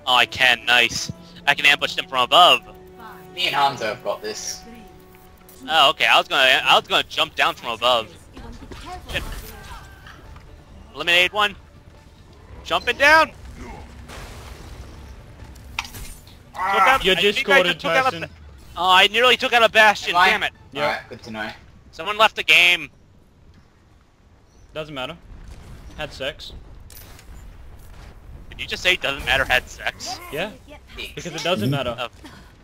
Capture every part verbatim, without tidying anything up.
Oh, I can. Nice. I can ambush them from above. Me and Hanzo have got this. Oh, okay. I was gonna, I was gonna jump down from above. Shit. Eliminate one. Jumping down. Ah, out, You're I just think I scored, took out a- Tyson. Oh, I nearly took out a Bastion. Am I? Damn it. Yep. Alright, good to know. Someone left the game. Doesn't matter. Had sex. Did you just say it doesn't matter had sex? Yeah, because it doesn't matter. Oh.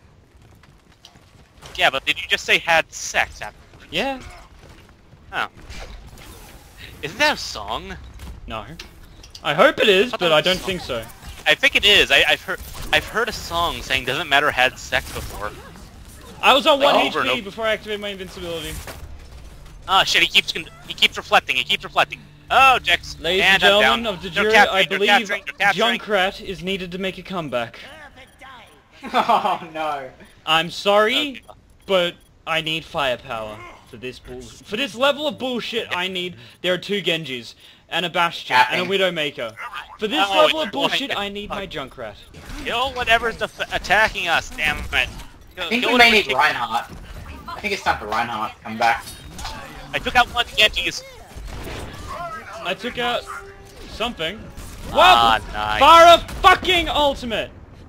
Yeah, but did you just say had sex afterwards? Yeah. Oh. Isn't that a song? No. I hope it is, I thought but it I was a don't song. think so. I think it is. I, I've heard I've heard a song saying doesn't matter had sex before. I was on Like, one over and H P over. before I activated my invincibility. Oh shit! He keeps con he keeps reflecting. He keeps reflecting. Oh, Jex. Ladies and and I'm gentlemen down. of the They're jury, capturing, I they're believe capturing, they're capturing. Junkrat is needed to make a comeback. Oh no. I'm sorry, Okay. but I need firepower for this bull. For this level of bullshit, I need. There are two Genjis and a Bastion and a Capping. Widowmaker. For this Oh, level of it's bullshit, like- I need my Junkrat. Kill whatever's def attacking us. Damn it. Kill, I think kill we may whatever's need taking- Reinhardt. I think it's time for Reinhardt to come back. I took out one Genji's. I took out something. Ah, What? nice. Fire a fucking ultimate!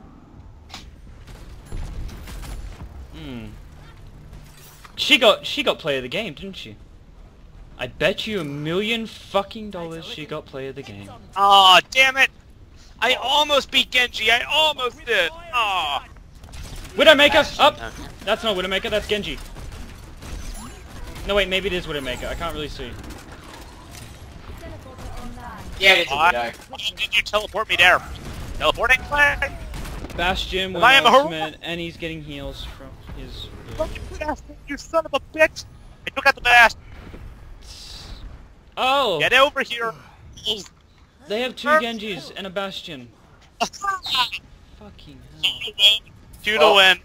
Hmm. She got she got player of the game, didn't she? I bet you a million fucking dollars she got player of the game. Aw, damn it! I almost beat Genji. I almost did. Aw. Widowmaker, up! Uh, That's not Widowmaker, that's Genji. No wait, maybe it is Widowmaker. I can't really see. Yeah, it is a Why widow. why did you teleport me there? Teleporting play? Bastion with I am a ultimate, and he's getting heals from his... You son of a bitch! I took out the Bastion. Oh! Get over here. They have two Genjis and a Bastion. Fucking hell. Two to Oh. win.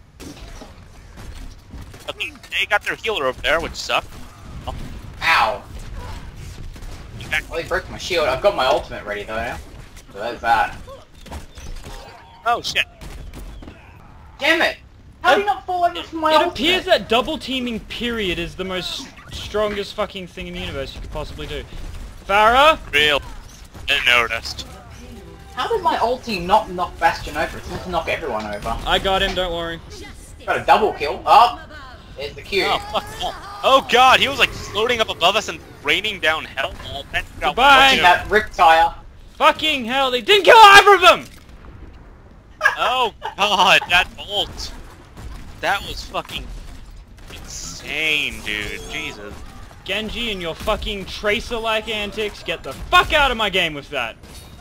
Okay, they got their healer over there, which sucked. Ow. You got- Well, he broke my shield. I've got my ultimate ready though now. So there's that. Oh shit. Damn it! How did he not fall over from my It ultimate? appears that double teaming period is the most strongest fucking thing in the universe you could possibly do. Farah? Real. I noticed. How did my ulti not knock Bastion over? It's meant to knock everyone over. I got him, don't worry. Got a double kill. Oh! There's the Q. Oh fuck. Oh god, he was like floating up above us and raining down hell. Oh, then- Goodbye. Watching that rip tire. Fucking hell, they didn't kill either of them! Oh god, that bolt. That was fucking insane, dude. Jesus. Genji and your fucking Tracer-like antics, get the fuck out of my game with that.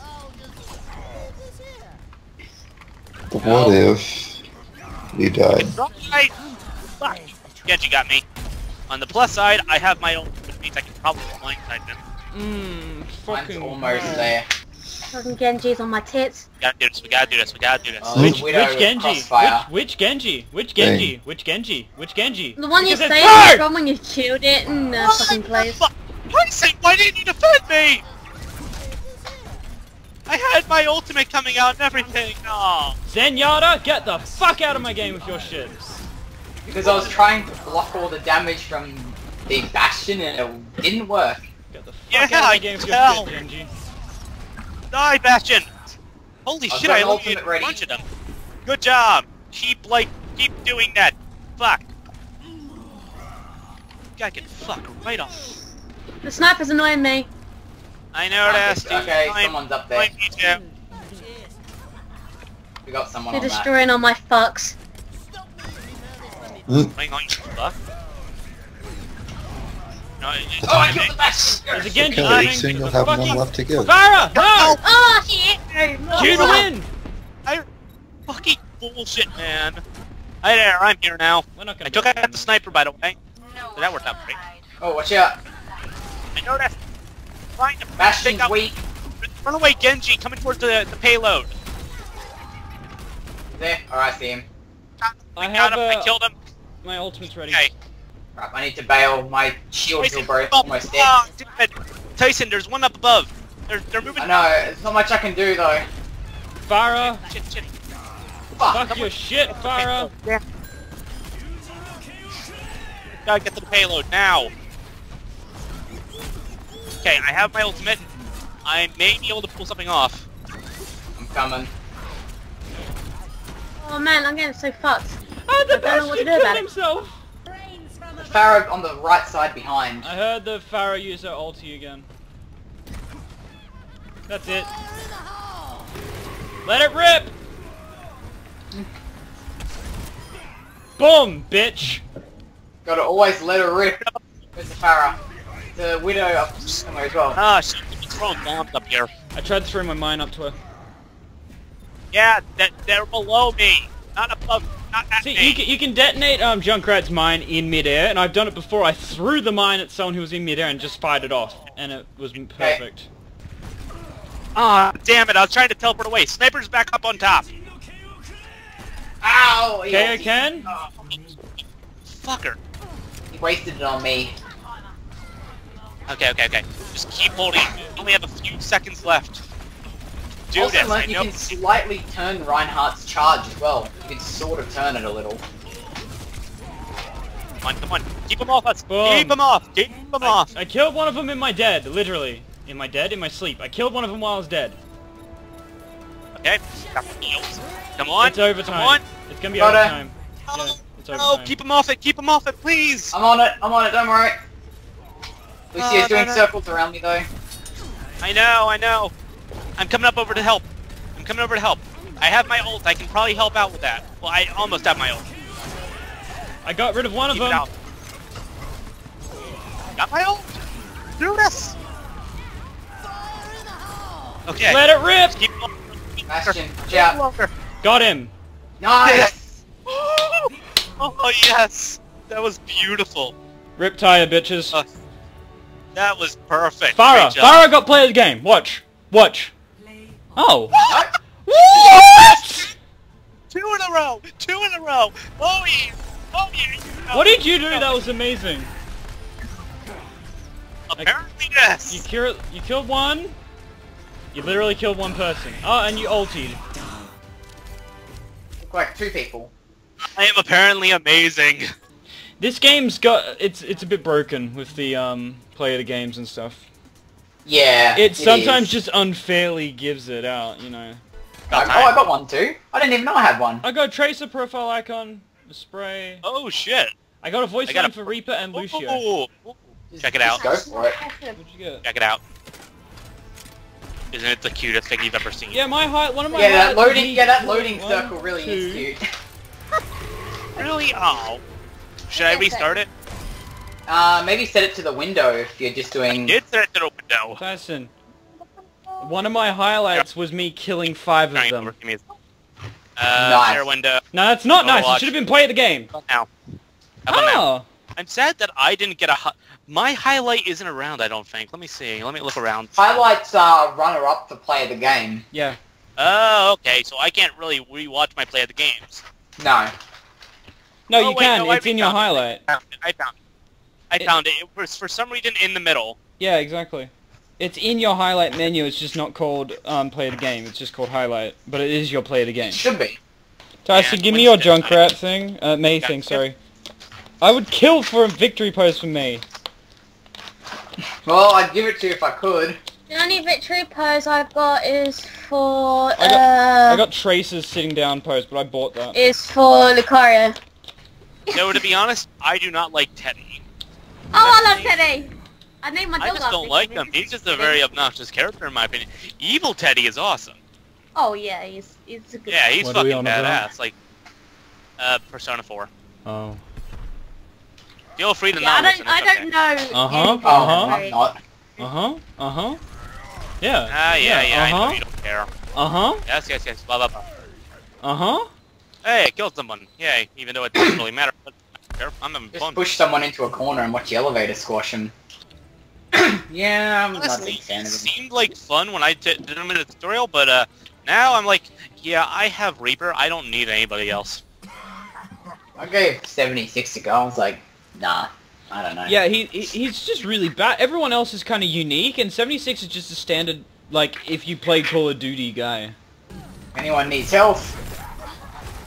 But what if you died? Right. Fuck. Genji got me. On the plus side, I have my own, which means I can probably blindside them. Mmm, Mine's fucking almost hell. there. Fucking Genji's on my tits. We gotta do this, we gotta do this, we gotta do this. Oh, Which, the widow which with Genji? crossfire. Which, which Genji? Which Genji? Which Genji? Which Genji? The one you Because say it's is her! strong when you've chilled it and uh, fucking plays. Fuck. Tyson, why didn't you defend me? I had my ultimate coming out and everything. Oh. Zenyatta, get the fuck out of my game with your shit. Because I was trying to block all the damage from the Bastion and it didn't work. Get the fuck Yeah, out of my I game with can your tell. shit, Genji. Die, Bastion! Holy I've shit, got I an eliminated ultimate a ready. bunch of them. Good job. Keep, like, keep doing that. Fuck. Guy can fuck right off. The sniper's annoying me. I noticed. Okay, Fine. someone's up there. Fine, me too. We got someone They're on that. destroying all my fucks. Hang on, you fuck. No, it's Oh, I fine, killed the mate. Bastion! There's a Genji Okay, coming. soon you'll The have none fucking- left to give. Farah, no! Oh shit! You to win! I fucking bullshit, man. Hi there, I'm here now. We're not gonna I took out the sniper, by the way. So that worked out great. Oh, watch out. I noticed. Trying to Bastion's take out. weak. Run away, Genji, coming towards the, the payload. There. Alright, I see him. I I have got him, a- I killed him. My ultimate's ready. Okay. Right, I need to bail. My shields are Tyson, both oh, almost dead. oh, damn it. Tyson, there's one up above. They're, they're moving. I know, there's not much I can do though. Farah, Shit, shit. Fuck your shit, Farah! Yeah. Gotta get the payload now. Okay, I have my ultimate. I may be able to pull something off. I'm coming. Oh man, I'm getting so fucked. Oh, the I don't know what to bastard do killed about it. himself! Farah on the right side behind. I heard the Farah use her ulti again. That's it. Let it rip! Boom, bitch! Gotta always let her rip. Where's the Farah? The Widow up somewhere as well. Ah, she's throwing bombs up here. I tried to throw my mine up to her. Yeah, that they're below me, not above, not at See, me. you can, you can detonate um, Junkrat's mine in midair, and I've done it before. I threw the mine at someone who was in midair and just fired it off, and it was perfect. Ah, damn it! I was trying to teleport away. Sniper's back up on top. Ow! He, K O Ken? oh, Fucker. he wasted it on me. Okay, okay, okay. Just keep holding. We only have a few seconds left. Do also, this. I like, you know. can slightly turn Reinhardt's charge as well. You can sort of turn it a little. Come on, come on. Keep them off us. Boom. Keep them off. Keep them off. I killed one of them in my dead, literally. In my dead? In my sleep. I killed one of them while I was dead. Okay. Got the heals. Come on. It's overtime. Come on. It's gonna be Got it. overtime. No, Yeah, it's no, overtime. keep them off it. Keep them off it, please. I'm on it, I'm on it, don't worry. Lucia's Oh, doing no, no. circles around me though. I know, I know. I'm coming up over to help. I'm coming over to help. I have my ult. I can probably help out with that. Well, I almost have my ult. I got rid of one Keep of it them. out. Got my ult. Do this. Okay. Let it rip! Keep going. Bastion, watch out. Longer. Got him. Nice! Oh yes, that was beautiful. Rip tire, bitches. Uh, that was perfect. Farah! Great job. Farah got play of the game. Watch. Watch. Oh. What? What? Two in a row. Two in a row. Oh yeah. Oh yeah. What did you do? That was amazing. Apparently yes. You kill, you killed one. You literally killed one person. Oh, and you ultied. Look like two people. I am apparently amazing. This game's got it's it's a bit broken with the um play of the games and stuff. Yeah. It sometimes is. just unfairly gives it out, you know. Oh, oh, I got one too. I didn't even know I had one. I got a tracer profile icon, a spray. Oh shit. I got a voice I got line a- for Reaper and Lucio. Ooh. Just- Check it just out. Go for it. What'd you get? Check it out. Isn't it the cutest thing you've ever seen? Yeah, my height. One of my Yeah, that highlights loading. is Yeah, that me- loading one, circle really two. is cute. Really? Oh. Should I restart it? Uh, maybe set it to the window if you're just doing. Did set it to the window. Tyson. One of my highlights was me killing five of Trying to them. work me. Uh, Nice. share window. No, that's not nice. It Overwatch. should have been play of the game. How about now? How about now? Oh. I'm sad that I didn't get a hi- my highlight isn't around. I don't think. Let me see. Let me look around. Highlights are runner-up for play of the game. Yeah. Oh, okay. So I can't really rewatch my play of the games. No. No, Oh, you wait, can. no, I it's in your found it. highlight. I found it. I found it. I It- found it. It was for some reason in the middle. Yeah, exactly. It's in your highlight menu. It's just not called um, play of the game. It's just called highlight. But it is your play of the game. Should be. Tyson, Yeah, give me your Winston, Junkrat thing. Uh, May Got thing, it. sorry. I would kill for a victory pose for me. Well, I'd give it to you if I could. The only victory pose I've got is for I got- uh I got Tracer's sitting down pose, but I bought that. is for Lucario. No, to be honest, I do not like Teddy. Oh, I love Teddy. I named my I dog just after don't like him. him. He's just a very obnoxious character in my opinion. Evil Teddy is awesome. Oh yeah, he's he's a good. Yeah, he's What are we fucking on about? badass. Like, uh, Persona four. Oh. Feel free to Yeah, not I listen. don't I it's don't okay. know. Uh-huh, anything Oh, Uh-huh. I'm very- not. Uh-huh. Uh-huh. Yeah. Ah, yeah, yeah, I know Uh-huh. you don't care. Uh-huh. Yes, yes, yes, blah, blah, blah. Uh-huh. Hey, I killed someone. Yay, even though it doesn't really matter. But I don't care. I'm having Just fun. push someone into a corner and watch the elevator squash him. Yeah, I'm not a Honestly, big fan it of him. seemed like fun when I t did him in the tutorial, but uh, now I'm like, yeah, I have Reaper. I don't need anybody else. I gave seventy-six to go. I was like, nah, I don't know. Yeah, he, he he's just really bad. Everyone else is kind of unique, and seventy-six is just a standard, like, if you play Call of Duty guy. Anyone needs health?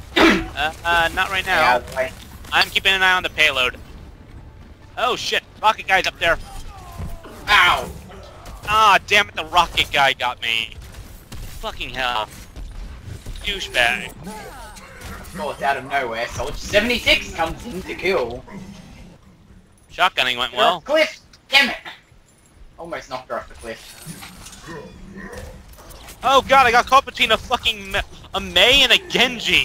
Uh, uh, not right Stay now. out of the way. I'm keeping an eye on the payload. Oh shit, rocket guy's up there. Ow! Ah, damn it, the rocket guy got me. Fucking hell. Douchebag. Of course, out of nowhere, Soldier seventy-six comes in to kill. Shotgunning went Get well. off the cliff! Damn it! Almost knocked her off the cliff. Oh god, I got caught between a fucking Me a Mei and a Genji.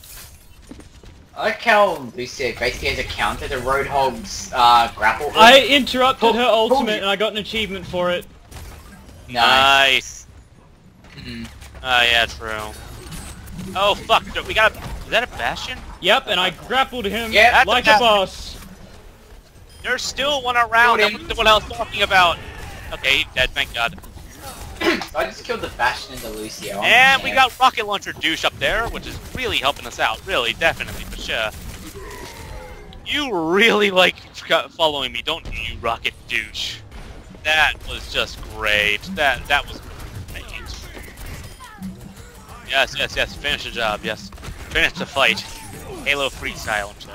I like how Lucia basically has a counter to Roadhog's uh, grapple hook. I interrupted Pull- her pull ultimate you. and I got an achievement for it. Nice. Nice. Mhm. Oh yeah, true. Oh fuck, we got a... Is that a Bastion? Yep, and I grappled him Yeah, like that's a a- boss. There's still one around. Got That's him. what I was talking about. Okay, he's dead, thank god. So I just killed the Bastion and the Lucio. I'm And we dead. got rocket launcher douche up there, which is really helping us out. Really, definitely, for sure. You really like following me, don't you, rocket douche? That was just great. That that was great. Yes, yes, yes. Finish the job. Yes, finish the fight. Halo freestyle and shit.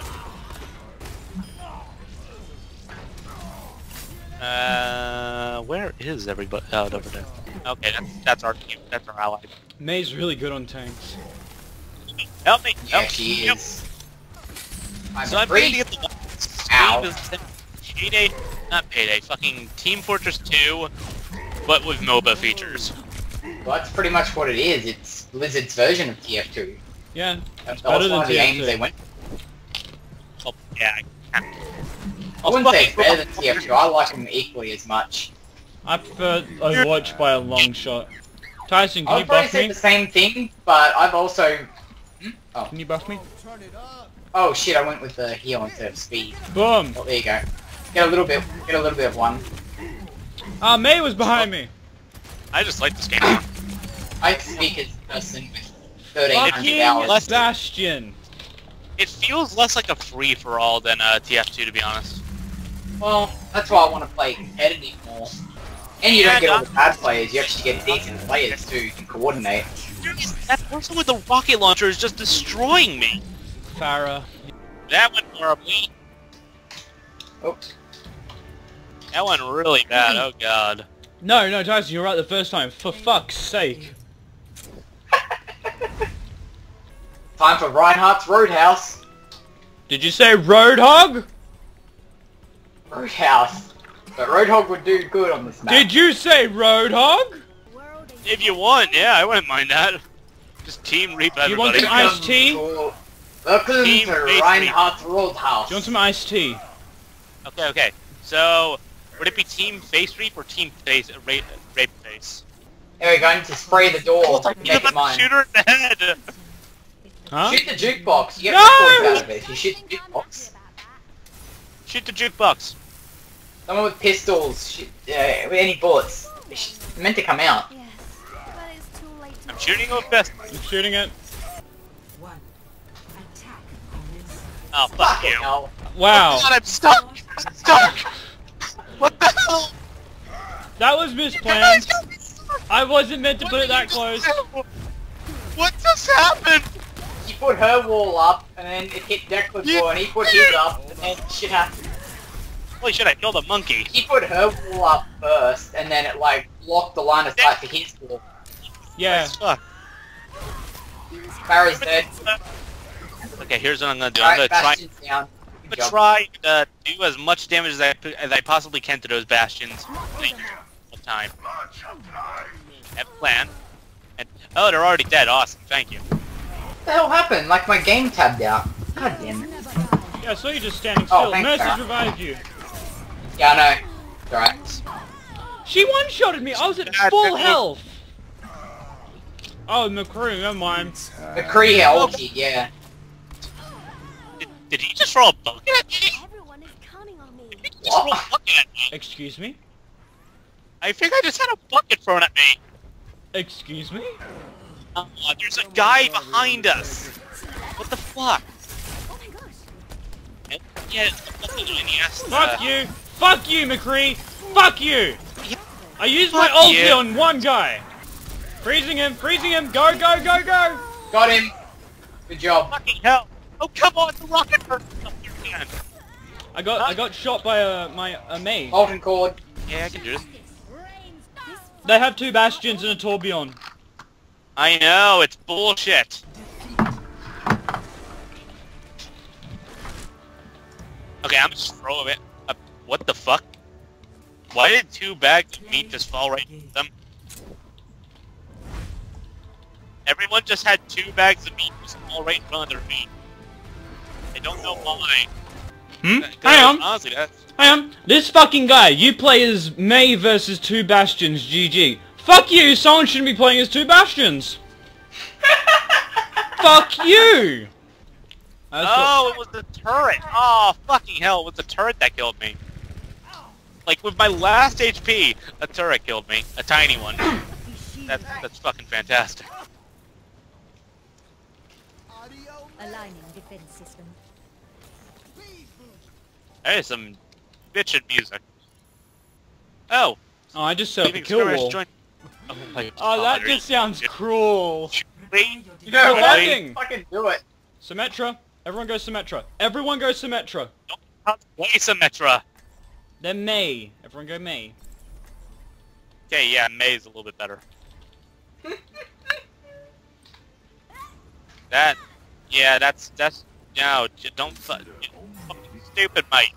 Uh, where is everybody? Oh, over there. Okay, that's that's our team. That's our ally. May's really good on tanks. Help me! Yeah, Help she me! help. is. I'm So I'm ready free. to get the Ow. Steam is Payday, not Payday, fucking Team Fortress two, but with MOBA features. Well, that's pretty much what it is. It's Blizzard's version of T F two. Yeah, That better was than one of the T F aims two. they went. Oh, yeah. I can't. I wouldn't say it's better than T F two. I like them equally as much. I prefer Overwatch by a long shot. Tyson, I can you would probably buff say me? the same thing, but I've also... Hmm? Oh. Can you buff me? Oh shit, I went with the heal instead of speed. Boom! Oh, there you go. Get a little bit, get a little bit of one. Ah, May was behind me! I just like this game. I speak as a person with thirteen hundred Fucking hours. Bastion! It feels less like a free-for-all than uh, T F two, to be honest. Well, that's why I want to play competitive more. And you Yeah, don't get all no. the bad players, you actually get decent players too, you can coordinate. That person with the rocket launcher is just destroying me. Farah. That went horribly. Oops. That went really bad. Oh god. No, no, Tyson, you're right the first time. For fuck's sake. Time for Reinhardt's Roadhouse. Did you say Roadhog? Roadhouse. But Roadhog would do good on this map. Did you say Roadhog? If you want, yeah, I wouldn't mind that. Just team reap You want everybody. some iced tea? To- Welcome Team to Face Reinhardt's Roadhouse. Do you want some iced tea? Okay, okay. So, would it be team face reap or team face uh, rape, rape face? There we go, I need to spray the door. He's Make it about to mine. shoot her in the head. Huh? Shoot the jukebox. You get No! records out of it. If you shoot the jukebox. Shoot the jukebox. Someone with pistols, shoot, uh, with any bullets. It's meant to come out. Yes, but it's too late to I'm shooting with best. I'm shooting it. Oh, fuck Fucking you. hell. Wow. God, I'm stuck. I'm stuck. What the hell? That was misplanned. I wasn't meant to put it that close. What just happened? He put her wall up, and then it hit Declan's You- wall, and he put his up, and then shit happened. Holy shit, I killed a monkey. He put her wall up first, and then it like blocked the line of sight for his wall. Yeah. Fuck. Barry's dead. Okay, here's what I'm gonna do. I'm Alright, gonna try. Bastion's down. I'm Good gonna job. try to do as much damage as I as I possibly can to those bastions. Of time. Have a plan. And oh, they're already dead. Awesome. Thank you. What the hell happened? Like my game tabbed out. God damn it. Yeah, I saw you just standing Oh, still. thanks, Mercy's Sarah. revived you. Yeah, I know. It's alright. She one-shotted me. I was at full health. Oh, McCrew, never mind. McCree ulti, yeah. Did, did he just throw a bucket at me? Everyone is counting on me. Did he just throw a bucket at me? Excuse me? I think I just had a bucket thrown at me. Excuse me? Uh, there's a guy behind us. What the fuck? Oh my gosh. Yeah, what's he doing? He asked, Fuck uh, you! Fuck you, McCree! Fuck you! I used my Fuck ulti you. on one guy! Freezing him! Freezing him! Go, go, go, go! Got him. Good job. Fucking hell! Oh come on, the rocket hurt your hand. I got I got shot by a my a Mei. Molten cord. Yeah, I can do this. They have two Bastions and a Torbjorn. I know, it's bullshit. Okay, I'm just throwing it. Uh, what the fuck? Why did two bags of meat just fall right into them? Everyone just had two bags of meat just fall right in front of their feet. I don't know why. Hmm? Uh, 'cause Hang on. Honestly, that's... Hang on. This fucking guy, you play as Mei versus two Bastions, G G. Fuck you, someone shouldn't be playing as two Bastions. Fuck you! I was Oh, it was the turret! Oh, fucking hell, it was the turret that killed me. Like, with my last H P, a turret killed me. A tiny one. That's, that's fucking fantastic. Aligning defense system. There's some bitchin' music. Oh! Oh, I just set up a leaving kill skirmish wall. join- Oh, my Oh, that God. just sounds cruel. Wait, You know Good what? fucking- Fucking do it. Symmetra. Everyone go Symmetra. Everyone go Symmetra. don't play Symmetra. Then Mei. Everyone go Mei. Okay, yeah, May's a little bit better. That, yeah, that's, that's, no, j- don't, fu- you fucking stupid, mate.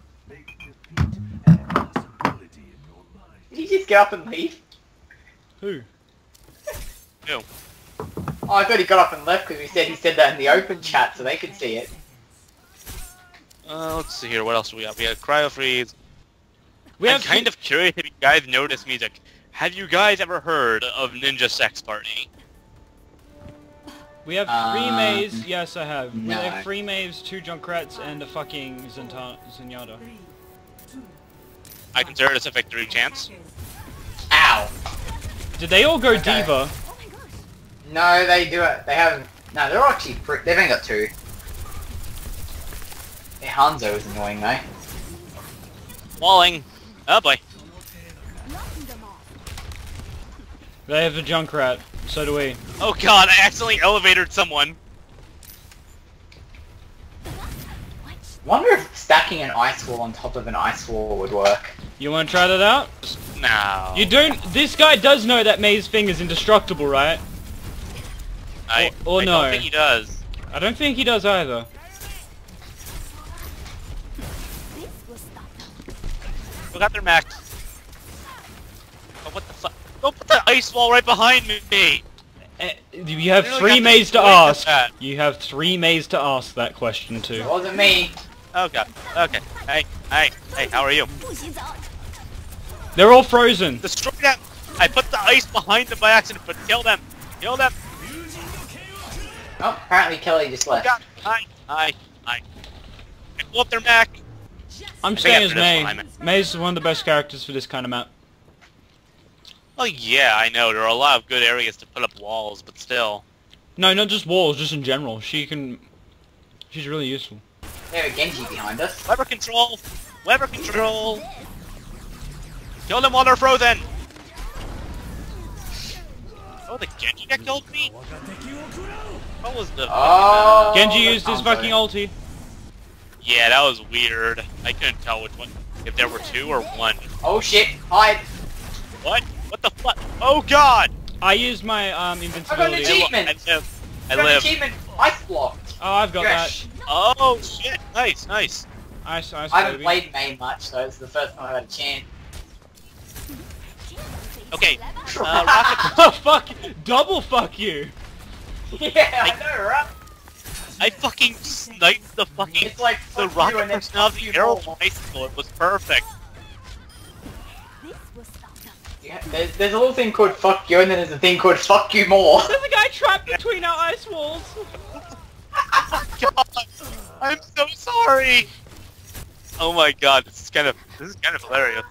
Did you just get up and leave? Who? Ew. Oh, I thought he got up and left because he said he said that in the open chat so they could see it. Uh, let's see here, what else do we have? We have Cryo Freeze. We I'm have kind of curious if you guys know this music. Have you guys ever heard of Ninja Sex Party? We have three Um, Meis. Yes, I have. We no. have three Meis, two Junkrats, and a fucking Zenta Zenyatta. I consider this a victory chance. Ow. Did they all go Okay. Diva? Oh my gosh. No, they do it. They have. No, they're actually. Pre they've only got two. Their Hanzo is annoying though. Walling. Oh boy. Knocking them off. They have a Junkrat. So do we. Oh god, I accidentally elevated someone. What? Wonder if stacking an ice wall on top of an ice wall would work. You want to try that out? No. You don't. This guy does know that Mei's thing is indestructible, right? I, or- or I no. don't think he does. I don't think he does either. This will stop them. Look at their max. Oh, what the fuck? Don't put the ice wall right behind me! Eh, You have I really three got Meis to the point of ask. that. You have three Meis to ask that question It to. wasn't me. Oh god. Okay. Hey, hey, hey, how are you? 不许走。 They're all frozen. Destroy them! I put the ice behind them by accident, but kill them! Kill them! Oh, apparently Kelly just Oh left. god! Hi! Hi! Hi! I blew up their mech! I'm I think staying as after this Mei. one, I'm- Mei's one of the best characters for this kind of map. Oh yeah, I know, there are a lot of good areas to put up walls, but still. No, not just walls, just in general. She can... She's really useful. They have a Genji behind us. Weather control! Weather control! Kill them while they're frozen! Oh, the Genji that killed me? What was the... Oh. Genji used his I'm fucking sorry. ulti. Yeah, that was weird. I couldn't tell which one. If there were two or one. Oh shit! Hide! What? What the fuck? Oh god! I used my um, I got an invincibility. achievement. I live. I Got an live. achievement. Ice block. Oh, I've got Yes. Oh shit! Nice, nice. that. Ice, ice, I haven't baby. played main much, so it's the first time I've had a chance. Okay. Uh, rocket. Oh, fuck! Double fuck you! Yeah, I know, right? I fucking sniped the fucking It's like the fuck you rocket and then personality fuck you arrow more. bicycle. It was perfect. This will stop them. Yeah, there's, there's a little thing called fuck you, and then there's a thing called fuck you more. There's a guy trapped between our ice walls! God, I'm so sorry. Oh my god, this is kind of this is kind of hilarious.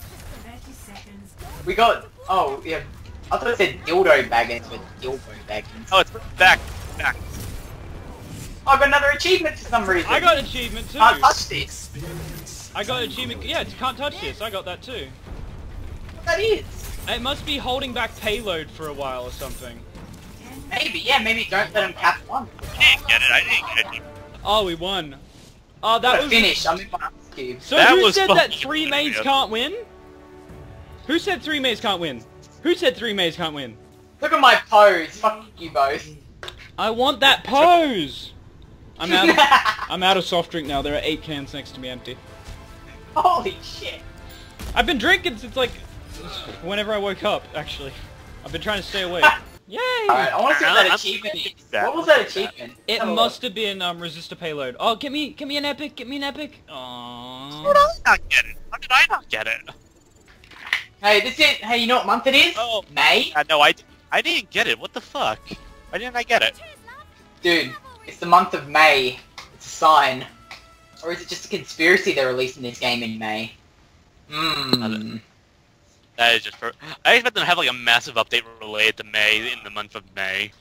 We got. Oh, yeah. I thought it said dildo baggins, but dildo baggins. Oh, it's back, back. I got another achievement for some reason. I got an achievement too! Can't touch this. I got an achievement. Yeah, can't touch this. I got that too. What that is? It must be holding back payload for a while or something. Maybe, yeah, maybe don't let him cap one. didn't get it. I didn't get it. Oh, we won. Oh, that Got a was... finish. I'm in my cube. So That who was said that fucking three maids hilarious. can't win? Who said three maids can't win? Who said three maids can't win? Look at my pose. Fuck you both. I want that pose! I'm out of, I'm out of soft drink now. There are eight cans next to me empty. Holy shit. I've been drinking since like whenever I woke up, actually. I've been trying to stay awake. Yay! Alright, I want to see what I'm- that achievement is. that. What was that achievement? It Have a must have been um resistor payload. Oh, get me get me an epic, get me an epic. How did Aww. I not get it? How did I not get it? look. Hey, this is. Hey, you know what month it is? Oh. May? Uh, no, I, I didn't get it. What the fuck? Why didn't I get it? Dude, it's the month of May. It's a sign. Or is it just a conspiracy they're releasing this game in May? Hmm. That is just per- I expect them to have like a massive update related to May in the month of May.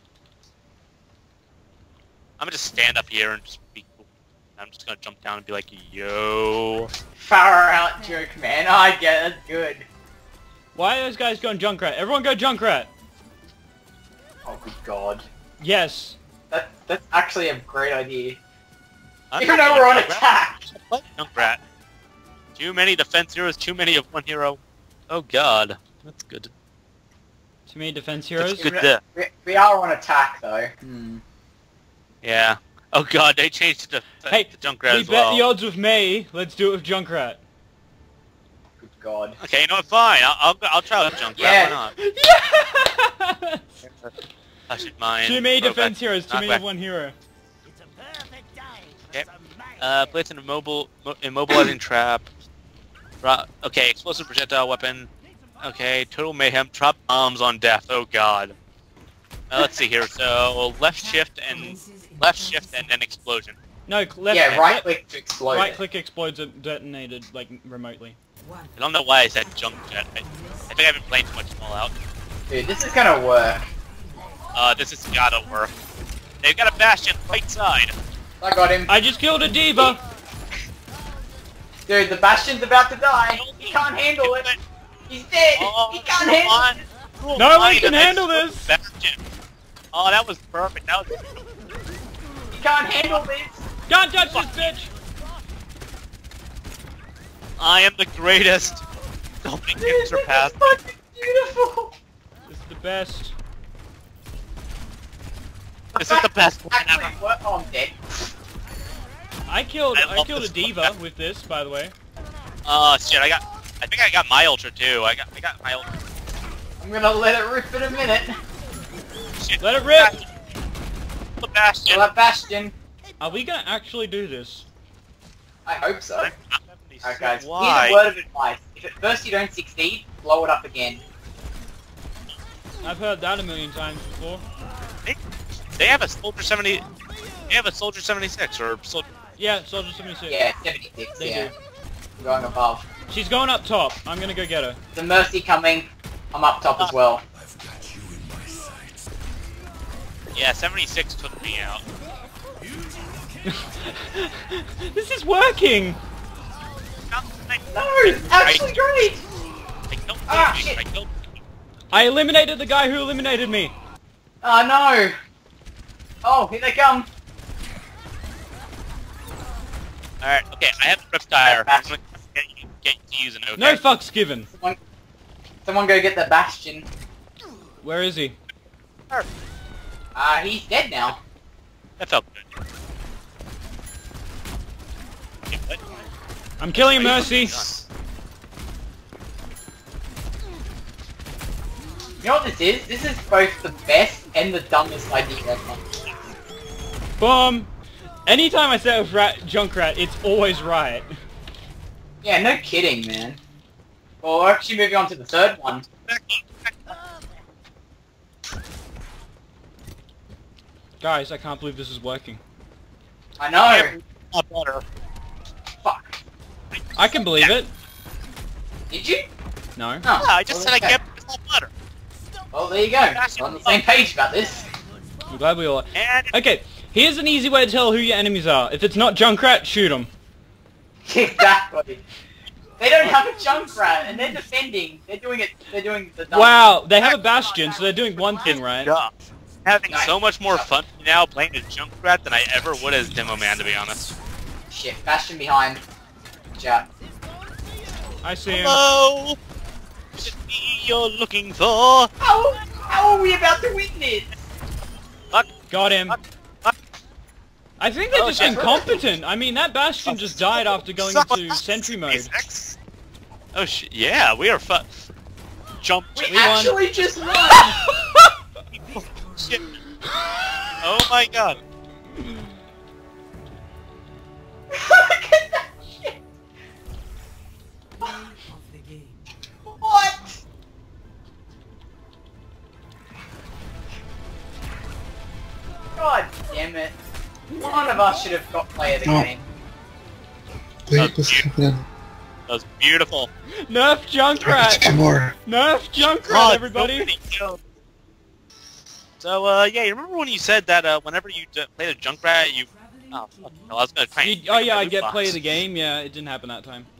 I'm gonna just stand up here and just be cool. I'm just gonna jump down and be like, yo. Far out joke, man. Oh, I get it. That's good. Why are those guys going Junkrat? Everyone go Junkrat! Oh, good god. Yes. That, that's actually a great idea. I'm Even not though we're on going attack. Junkrat. Junkrat. Too many defense heroes, too many of one hero. Oh god. That's good. Too many defense That's heroes. good there. We, we are on attack, though. Hmm. Yeah. Oh god, they changed it to, Hey, to Junkrat we as bet well. the odds with May. Let's do it with Junkrat. Good god. Okay, you know what? Fine. I'll, I'll, I'll try with Junkrat. Yeah. Why not? Yes! I should mind. Too many Go defense back. heroes, too Knock many back. of one hero. Okay. Uh, place an immobile, mo- immobilizing trap. Ro- okay, explosive projectile weapon. Okay, total mayhem. Drop bombs on death. Oh god. Uh, let's see here. So left shift and left shift and then explosion. No, left. yeah, right left- click to explode. Right it. click explodes it detonated like remotely. I don't know why I said junk jet. I, I think I've been playing too much Fallout. Dude, this is gonna work. Uh, this has gotta work. They've got a bastion right side. I got him. I just killed a diva. Dude, the Bastion's about to die. He can't handle it. He's dead. Oh, he can't handle on. it. Cool, No one fine, can that's handle the this. Bastion. Oh, that was perfect. That was. He can't handle this. Don't touch this bitch. I am the greatest. Nobody Dude, can this surpass. is fucking beautiful. This is the best. This is the best one Actually, ever. what? Oh, I'm dead. I killed I I, love killed a this diva one. with this, by the way. Oh shit! I got. I think I got my ultra too. I got. I got my ultra. I'm gonna let it rip in a minute. Shit. Let it rip. The Bastion. Kill that Bastion. Are we gonna actually do this? I hope so. I'm- I'm Alright guys, Why? here's a word of advice. If at first you don't succeed, blow it up again. I've heard that a million times before. They have a soldier seventy. They have a soldier seventy-six or soldier. Yeah, Soldier seventy-six. Yeah, seventy-six, They yeah. do. I'm going above. She's going up top. I'm gonna go get her. The Mercy coming. I'm up top as well. Yeah, seventy-six took me out. This is working! No, it's actually great! I killed Ah, Phoenix, shit. I killed. I eliminated the guy who eliminated me! Oh no! Oh, here they come! Alright, okay, I have the Riptire. I'm gonna get you, get you to use it, okay? No fucks given. Someone, someone go get the Bastion. Where is he? Uh, he's dead now. That felt good. Okay, what? I'm killing Mercy. You know what this is? This is both the best and the dumbest idea ever. Boom! Anytime I say with rat Junkrat, it's always right. Yeah, no kidding, man. Well, we're actually moving on to the third one. Back up, back up. Guys, I can't believe this is working. I know! Not better. Fuck. I can believe it. Did you? No. Oh, Yeah, I just well, said I okay. kept it's not better. Well, there you go. We're on the same page about this. I'm glad we all... And Okay, here's an easy way to tell who your enemies are. If it's not Junkrat, shoot them. Exactly. They don't have a Junkrat, and they're defending. They're doing it. They're doing the. dumb- Wow, they have a Bastion, so they're doing one thing right. God. having Nice. so much more fun now playing as Junkrat than I ever would as Demo Man, to be honest. Shit, Bastion behind. Chat. I see him. Hello! Is it me you're looking for? How, how are we about to win this? Got him. I think they're Oh, just shit. incompetent. I mean, that Bastion just died after going into sentry mode. Oh shit, yeah, we are fu- Jump. We, We won. actually just won! Shit. Oh my god. Look at that shit! What? God damn it. One of us should have got play of the No. game. Wait, what's happening? That was beautiful. Nerf Junkrat! Two more. Nerf Junkrat, God, everybody! so many kills. So, uh, yeah, you remember when you said that, uh, whenever you d played a Junkrat, you... Oh, fuck, I was gonna try and... You- oh yeah, I get play of the game. Yeah, it didn't happen that time.